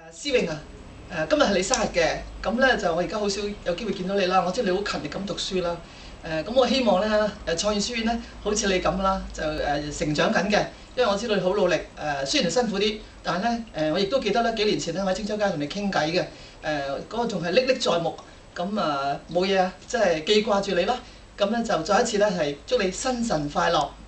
思穎啊，今日係你生日嘅，咁咧就我而家好少有機會見到你啦。我知道你好勤力咁讀書啦，咁我希望咧創意書院咧好似你咁啦，就成長緊嘅。因為我知道你好努力，雖然係辛苦啲，但係咧我亦都記得咧幾年前咧我喺青州街同你傾偈嘅，嗰個仲係歷歷在目。咁冇嘢啊，即係記掛住你啦。咁咧就再一次咧係祝你新晨快樂。